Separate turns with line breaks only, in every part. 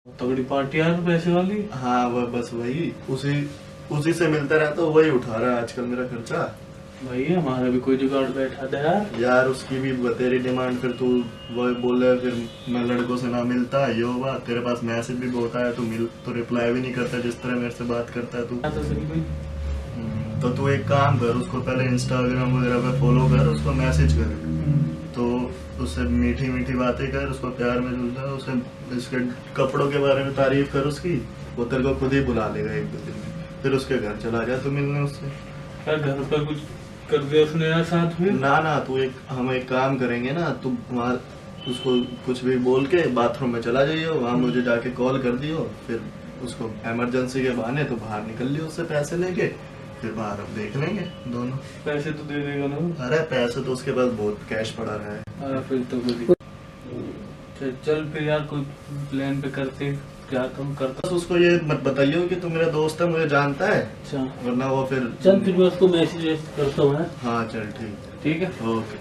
तगड़ी पार्टी यार पैसे वाली।
हाँ वह बस वही उसी से मिलता रहता, वही उठा रहा है आजकल मेरा खर्चा।
भाई हमारा भी कोई जुगाड़ बैठा था
यार उसकी भी तेरी डिमांड, फिर तू वो बोले फिर मैं लड़कों से ना मिलता, ये हुआ तेरे पास मैसेज भी बहुत आया, तो रिप्लाई भी नहीं करता जिस तरह मेरे से बात करता है तू। तो तू एक काम कर, उसको पहले इंस्टाग्राम वगैरह पे फॉलो कर, उसको मैसेज कर, तो उससे मीठी मीठी बातें कर, उसको प्यार में जुलता, उसे इसके कपड़ों के बारे में तारीफ कर उसकी, वो तेरे को खुद ही बुला लेगा एक दो दिन में, फिर उसके घर चला जा तू मिलने उससे।
यार घर पर कुछ कर दिया उसने यार साथ में।
ना तू हम एक काम करेंगे ना, तू वहाँ उसको कुछ भी बोल के बाथरूम में चला जाइयो, वहाँ मुझे जाके कॉल कर दियो, फिर उसको इमरजेंसी के बहाने तो बाहर निकल लियो उससे पैसे लेके, फिर बाहर अब देख लेंगे दोनों।
पैसे तो दे देगा ना?
अरे पैसे तो उसके पास बहुत कैश पड़ा है।
अरे फिर तो चल फिर यार कोई प्लान पे करते, क्या तुम करता।
बस उसको ये मत बताइयो कि तू मेरा दोस्त है, मुझे जानता है,
अच्छा
वरना वो फिर।
चल फिर मैं उसको मैसेज करता हूँ।
हाँ चल ठीक
है
okay.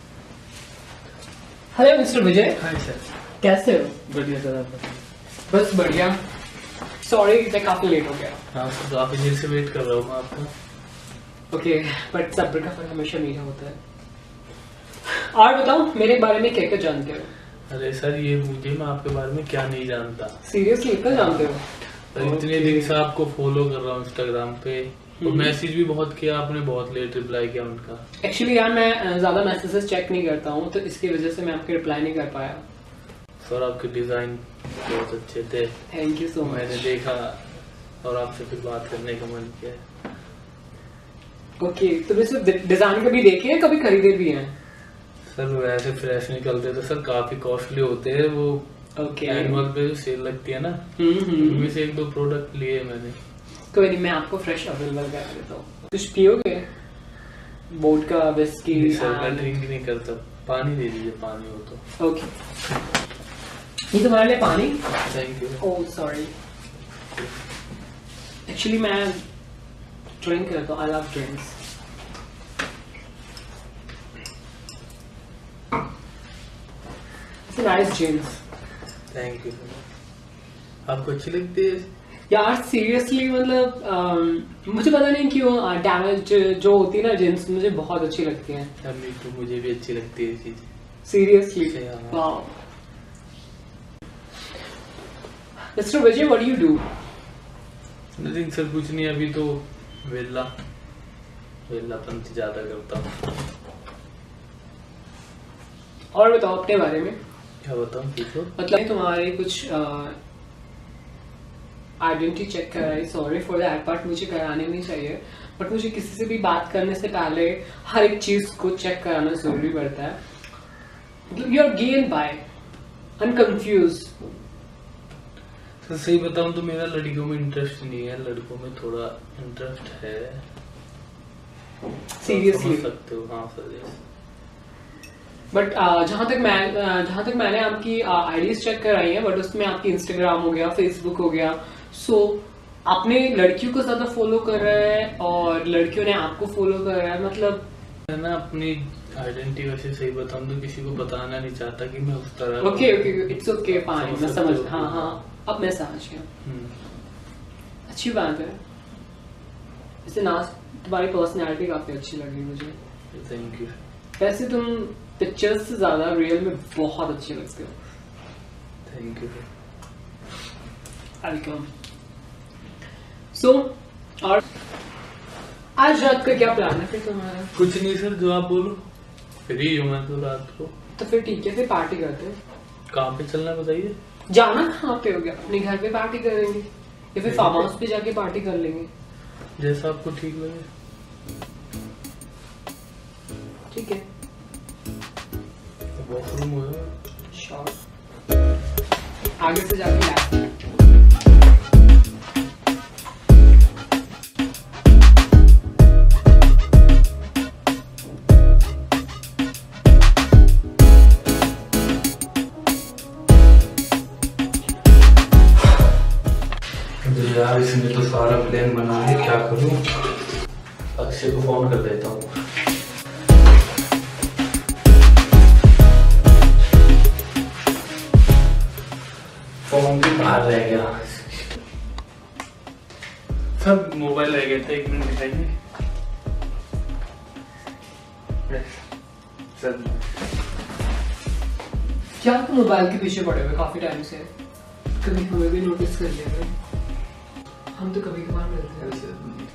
Hello mister Vijay.
Hi sir,
कैसे हो?
बढ़िया सर, आप बताइए।
बस बढ़िया। सॉरी मैं काफी लेट हो गया।
हाँ सर, तो काफी देर से वेट कर रहा हूँ मैं आपका।
ओके, बट सब्र का फल हमेशा मीठा होता है। और बताओ मेरे बारे में क्या क्या जानते हो?
अरे सर ये मुझे, मैं आपके बारे में क्या नहीं जानता।
सीरियसली इतना जानते हो?
सर इतने दिन से आपको फॉलो कर रहा हूँ इंस्टाग्राम पे, और मैसेज भी बहुत किया आपने, बहुत लेट रिप्लाई किया उनका।
एक्चुअली यार मैं ज्यादा मैसेजेस चेक नहीं करता हूँ, तो इसकी वजह से मैं आपके रिप्लाई नहीं कर पाया।
सर आपके डिजाइन बहुत अच्छे थे,
थैंक यू सो मच।
मैंने देखा और आपसे फिर बात करने का मन किया।
ओके, तो वैसे डिजाइन कभी देखे हैं, कभी खरीदे भी हैं?
सर वैसे फ्रेश निकलते तो सर काफी कॉस्टली होते हैं वो।
ओके,
एनुअल पे जो सेल लगती है ना, उनमें से एक दो प्रोडक्ट लिए मैंने।
कोई नहीं, मैं आपको फ्रेश अवेलेबल करा देता हूँ। कुछ पियोगे? Vodka, whisky?
सर मैं ड्रिंक नहीं करता, पानी दे दीजिए, पानी हो तो।
ओके, ये तुम्हारे लिए पानी।
Thank you.
Oh sorry, actually मैं ड्रिंक करता हूँ, I love drinks. It's nice jeans.
Thank you. आपको अच्छी लगती है?
यार सीरियसली मतलब मुझे पता नहीं क्यों डैमेज जो होती है ना जींस, मुझे बहुत अच्छी लगती है।
तो मुझे भी अच्छी लगती है चीज।
Seriously wow. Mister Vijay, what do you do?
Nothing sir, कुछ नहीं, अभी तो वेलापन ज्यादा करता हूँ।
और बताओ अपने बारे में।
क्या बताऊँ, पूछो।
मतलब तुम्हारे कुछ आइडेंटिटी चेक कराई, सॉरी फॉर दैट, बट मुझे कराने नहीं चाहिए, बट मुझे किसी से भी बात करने से पहले हर एक चीज को चेक कराना जरूरी पड़ता है। मतलब you are gay and bi, I am confuse.
Sir सही बताऊँ तो मेरा लड़कियों में इंटरेस्ट नहीं है, लड़कों में थोड़ा इंटरेस्ट है।
सीरियसली?
सकते हो, हाँ सर।
बट जहां तक मैंने आपकी आईडीज चेक कराई है, बट उसमें आपकी इंस्टाग्राम हो गया, फेसबुक हो गया, सो आपने लड़कियों को ज्यादा फॉलो कर रहा है और लड़कियों ने आपको फॉलो कर रहा है, मतलब
है ना। अपनी आइडेंटिटी वैसे सही बताऊँ तो किसी को बताना नहीं चाहता कि मैं उस तरह।
ओके, इट्स ओके, फाइन, मैं समझ, हाँ, अब मैं समझ गया। अच्छी बात है। इसे ना तुम्हारी पर्सनैलिटी काफी अच्छी लगी मुझे।
Thank you.
वैसे तुम पिक्चर्स से ज्यादा रियल में बहुत अच्छे लगते हो।
Thank you.
वेलकम। सो और आज रात का क्या प्लान है फिर तुम्हारा?
कुछ नहीं सर, जो आप बोलो, फ्री हूँ मैं तो रात को।
तो फिर ठीक है, फिर पार्टी करते हैं।
कहाँ पे चलना बताइए।
जाना कहाँ पे हो गया? अपने घर पे पार्टी करेंगे या फिर फार्म हाउस पे जाके पार्टी कर लेंगे?
जैसा आपको ठीक लगे।
ठीक है।
वॉशरूम होगा।
श्योर। आगे से जाके लैब।
यार इसने तो सारा प्लान बना है, क्या करूं? अक्षय को फोन कर देता हूँ। फोन भी बाहर रह गया। सब मोबाइल रह गया था, 1 मिनट दिखाइए सर।
क्या तुम मोबाइल के पीछे पड़े हुए काफी टाइम से? कभी हमें भी नोटिस कर लिया, हम तो कभी कभार मिलते हैं।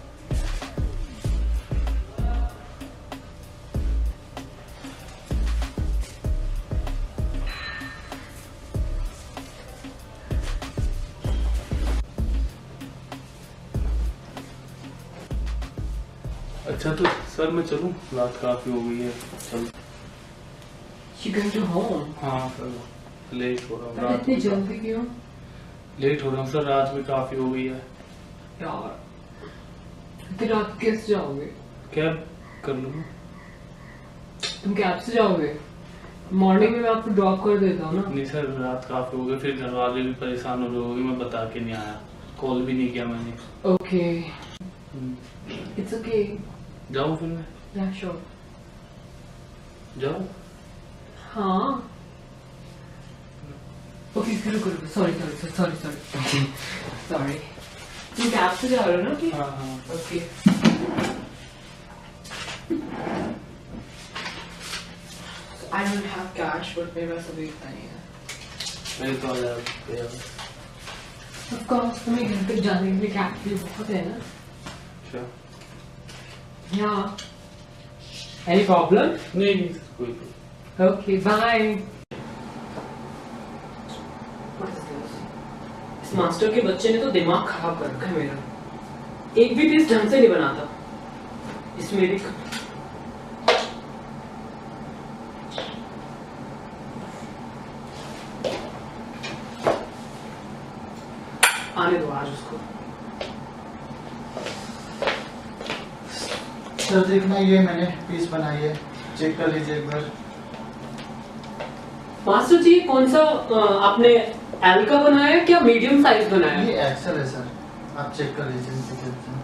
अच्छा तो सर मैं चलूं, रात काफी हो गई है, चल।
You going to home?
हाँ सर, लेट हो रहा हूँ,
अरे
रात
इतनी जल्दी क्यों?
लेट हो रहा हूँ सर, रात भी काफी हो गई है।
यार इतनी रात कैसे जाओगे?
कैब कर लूँ?
तुम कैब से जाओगे? मॉर्निंग में मैं आपको ड्रॉप कर देता हूँ ना।
नहीं सर, रात काफी हो गई, फिर घर वाले भी परेशान हो रहे, मैं बता के नहीं आया, कॉल भी नहीं किया मैंने।
Okay, it's okay.
जाऊँ फिर मैं?
या श्योर।
जाऊँ?
हाँ ओके, रुको रुको, sorry sorry sorry sorry sorry. तुम कैब से जा रहे हो ना?
हाँ हाँ
okay. I don't have cash, but मेरे पास अभी इतना नहीं है।
मेरे तो 1000 रुपया।
Of course, तुम्हें घर तक जाने के लिए कैब भी बहुत है ना?
अच्छा।
Yeah. Any problem?
नहीं नहीं सर, कोई नहीं।
Okay, bye. इस मास्टर के बच्चे ने तो दिमाग खराब कर रखा है मेरा। एक भी पीस ढंग से नहीं बनाता। इसमें भी आने दो आज उसको।
सर देखना, ये मैंने पीस बनाई है, चेक कर लीजिए एक बार।
मास्टर जी कौन सा आपने एल का बनाया है क्या मीडियम साइज बनाया है?
ये एक्सेल है सर, आप चेक कर लीजिए।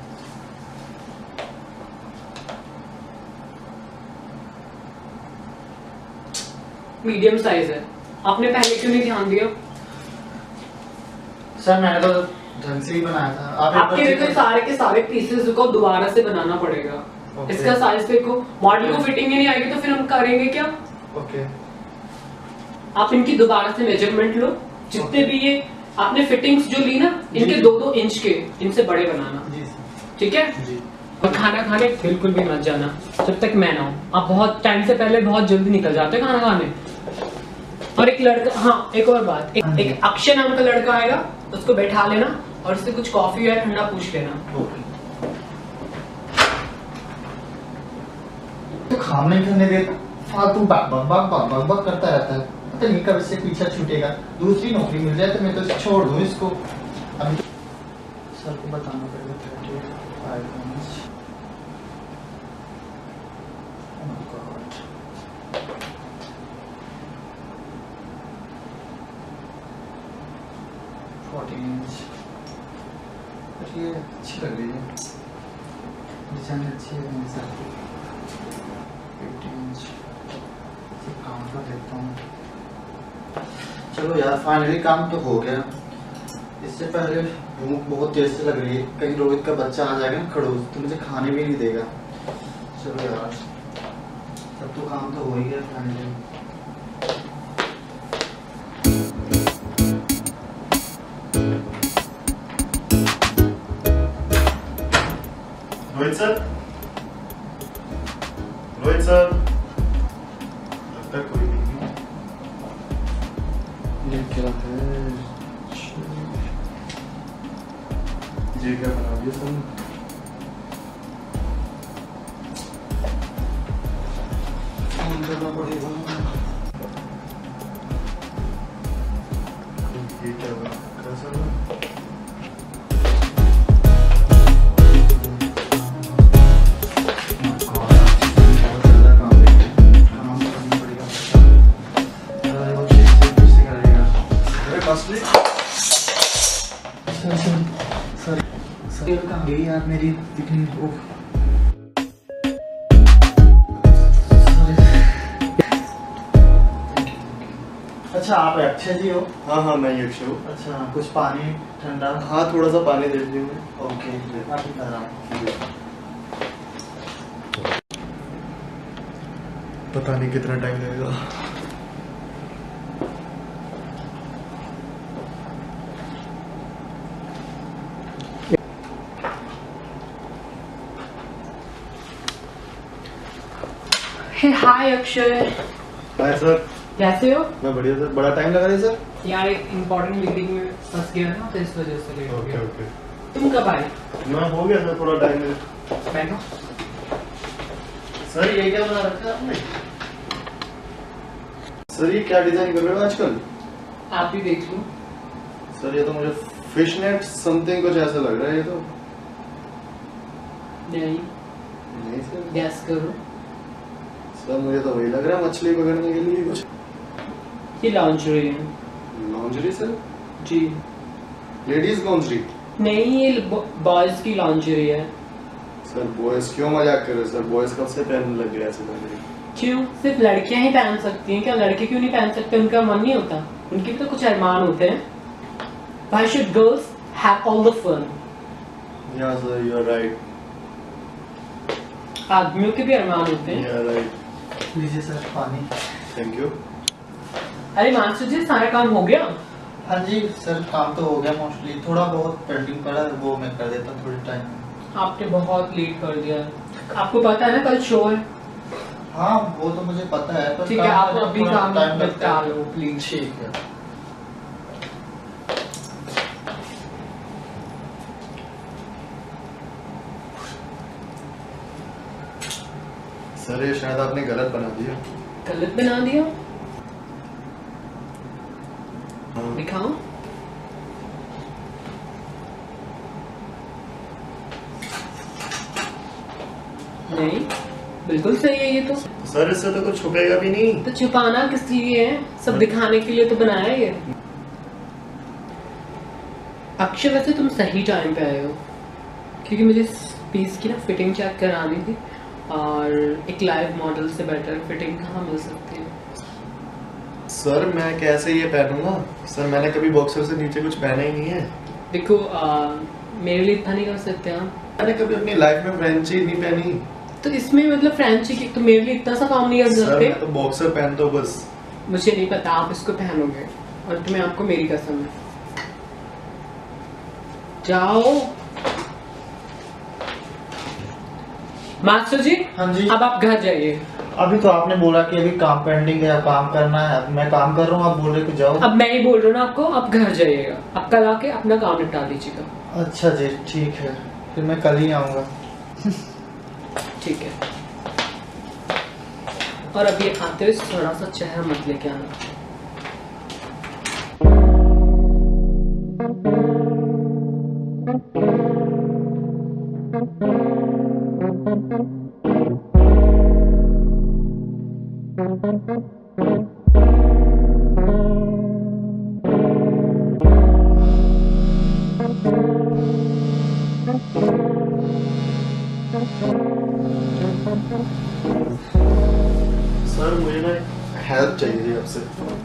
मीडियम साइज है, आपने पहले क्यों नहीं ध्यान दिया?
सर मैंने तो ढंग से ही बनाया था।
आपके देखो सारे के सारे पीसेस को दोबारा से बनाना पड़ेगा। इसका साइज देखो, मॉडल को फिटिंग ही नहीं आएगी तो फिर हम करेंगे क्या?
ओके।
आप इनकी दोबारा से मेजरमेंट लो, जितने भी ये आपने फिटिंग्स जो ली ना, इनके 2-2 इंच के, इनसे बड़े बनाना।
जी
ठीक है
जी।
और खाना खाने बिल्कुल भी मत जाना जब तक मैं ना हूं। आप बहुत टाइम से पहले बहुत जल्दी निकल जाते हैं खाना खाने। और एक लड़का, हाँ एक और बात, एक अक्षय नाम का लड़का आएगा, उसको बैठा लेना और उससे कुछ कॉफी या ठंडा पूछ लेना।
ओके। तो काम नहीं करने दे, फालतू बक करता रहता है, पता नहीं कब इससे पीछा छूटेगा। दूसरी नौकरी मिल जाए तो मैं तो छोड़ दूं इसको। अभी सर को बताना पड़ेगा। 35 minutes। Oh my God। 40 inch। ये अच्छी लग रही है, डिजाइन अच्छी है मेरे साथ। 50 इंच काम कर देता हूँ। चलो यार, फाइनली काम तो हो गया। इससे पहले भूख बहुत तेज से लग रही है, कहीं रोहित का बच्चा आ जाएगा ना खड़ूस, तो मुझे खाने भी नहीं देगा। चलो यार, सब तो काम तो हो ही गया finally. Rohit sir, Rohit sir, लगता है कोई नहीं है। ये क्या है? ये क्या बना दिया सर? फोन करना पड़ेगा। ये क्या बना सर? कहाँ गई यार मेरी पिकनिक? अच्छा
अच्छा आप अक्षय जी हो?
हाँ हाँ मैं यक्ष हूँ।
अच्छा कुछ पानी ठंडा?
हाँ थोड़ा सा पानी दे दीजिए मुझे।
ओके अभी ला रहा हूँ।
पता नहीं कितना टाइम लगेगा।
Hey hi Akshay,
hi sir.
कैसे हो?
मैं बढ़िया सर। बड़ा टाइम लगा रही सर?
यार एक इम्पोर्टेंट मीटिंग में फंस गया ना, तो इस वजह से लेट हो गया।
ओके।
तुम कब आए?
मैं हो गया सर, थोड़ा टाइम में।
बैठो।
सर ये क्या बना रखा है आपने? सर ये क्या डिजाइन कर रहे हो आजकल?
आप ही देख लो।
सर ये तो मुझे फिश नेट समथिंग कुछ ऐसा लग रहा है। ये तो नहीं सर।
गैस करो।
सर मुझे तो वही लग रहा है, मछली पकड़ने के लिए कुछ।
ये लॉन्जरी है।
Lingerie sir?
जी
लेडीज लॉन्जरी?
नहीं, ये बॉयज की लॉन्जरी है।
सर बॉयज क्यों मजाक कर रहे हो सर? बॉयज कब से पहनने लग गए ऐसे लॉन्जरी?
क्यों? सिर्फ लड़कियां ही पहन सकती हैं क्या? लड़के क्यों नहीं पहन सकते? उनका मन नहीं होता? उनके भी तो कुछ अरमान होते हैं। Why should girls have all the fun?
या सर यू आर राइट।
आदमियों के भी अरमान होते हैं।
या राइट।
लीजिए सर पानी।
Thank you.
अरे मास्टर जी, सारा काम हो गया?
हाँ जी सर काम तो हो गया मोस्टली, थोड़ा बहुत पेंडिंग पड़ा है वो मैं कर देता हूँ थोड़ी टाइम में।
आपने बहुत लेट कर दिया। आपको पता है ना कल शो है?
हाँ वो तो मुझे पता है पर
ठीक है, आप
करने
अभी
में थोड़ा
काम
टाइम लगता
निपटा
है।
लो प्लीज।
ठीक है।
सर ये शायद आपने गलत बना दिया।
गलत बना दिया?
हाँ।
दिखाओ। नहीं, बिल्कुल सही है ये तो।
सर इससे तो कुछ छुपेगा भी नहीं।
तो छुपाना किस लिए है? सब दिखाने के लिए तो बनाया है ये। अक्षय वैसे तुम सही टाइम पे आए हो, क्योंकि मुझे पीस की ना फिटिंग चेक करानी थी, और एक लाइव मॉडल से बेटर फिटिंग कहाँ मिल सकती है?
सर मैं कैसे ये पहनूंगा? सर मैंने कभी बॉक्सर से नीचे कुछ पहना ही नहीं है।
देखो मेरे लिए इतना नहीं कर सकते आप।
मैंने कभी अपनी लाइफ में फ्रेंची नहीं पहनी।
तो इसमें मतलब फ्रेंची की तो मेरे लिए इतना सा काम नहीं कर
सर
सकते?
मैं तो बॉक्सर पहनता हूँ बस।
मुझे नहीं पता, आप इसको पहनोगे और तुम्हें आपको मेरी कसम है। जाओ। मास्टर जी,
हाँ जी।
अब आप घर जाइए।
अभी तो आपने बोला कि अभी काम पेंडिंग है, काम करना है, अब मैं काम कर रहा हूँ, आप बोल रहे कि जाओ।
अब मैं ही बोल रहा हूँ ना आपको, आप घर जाइएगा। अब कल आके अपना काम निपटा दीजिएगा।
अच्छा जी ठीक है, फिर मैं कल ही आऊँगा।
ठीक है। और अब ये खाते हुए थोड़ा सा चेहरा मत लेके आना।
सर मुझे ना हेल्प चाहिए थी आपसे।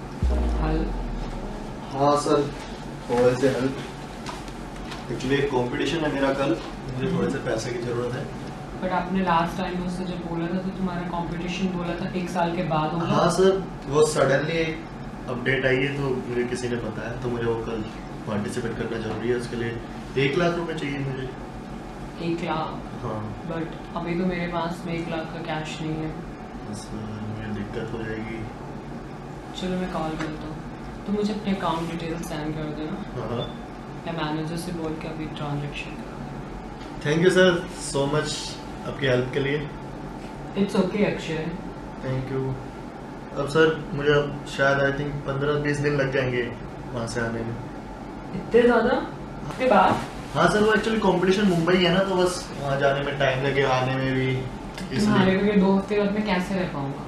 हाँ सर थोड़े से हेल्प। एक्चुअली एक कंपटीशन है मेरा कल, मुझे थोड़े से पैसे की जरूरत है।
बट आपने लास्ट टाइम मुझसे जब बोला था तो तुम्हारा कंपटीशन बोला था 1 साल के बाद होगा।
हाँ सर वो सडनली एक अपडेट आई है तो मुझे किसी ने बताया, तो मुझे वो कल पार्टिसिपेट करना जरूरी है। उसके लिए 1 लाख रुपए चाहिए मुझे।
1 लाख?
हाँ
बट अभी तो मेरे पास में 1 लाख का कैश नहीं है।
सर मुझे दिक्कत हो जाएगी।
चलो मैं कॉल करता हूँ, तो मुझे अपने अकाउंट डिटेल्स सेंड कर देना।
हाँ
मैं मैनेजर से बोल के अभी ट्रांजेक्शन कर।
Thank you sir so much आपकी हेल्प के लिए।
It's okay Akshay.
Thank you. अब सर मुझे अब शायद आई थिंक 15-20 दिन लग जाएंगे वहाँ से आने में।
इतने ज़्यादा? हफ्ते बाद?
हाँ सर वो एक्चुअली कंपटीशन मुंबई है ना, तो बस वहाँ जाने में टाइम लगे, आने में भी।
तुम्हारे को 2 हफ्ते बाद मैं कैसे रह पाऊंगा?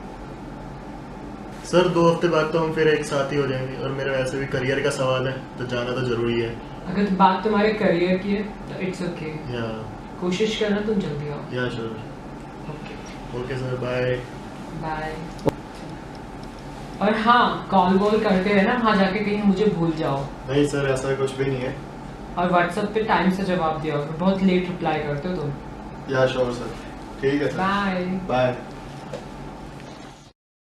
सर 2 हफ्ते बाद तो हम फिर एक साथ ही हो जाएंगे, और मेरे वैसे भी करियर का सवाल है तो जाना तो जरूरी है।
अगर बात तुम्हारे करियर की है तो इट्स ओके।
या
कोशिश करना तुम जल्दी आओ।
या sure.
Okay
okay sir bye.
Bye. और हाँ, कॉल वॉल करते हैं ना, वहाँ जाके कहीं मुझे भूल जाओ।
नहीं सर, ऐसा कुछ भी नहीं है।
और व्हाट्सएप पे टाइम से जवाब दिया, बहुत लेट रिप्लाई करते हो तुम।
या श्योर सर, ठीक है सर,
बाय।
बाय।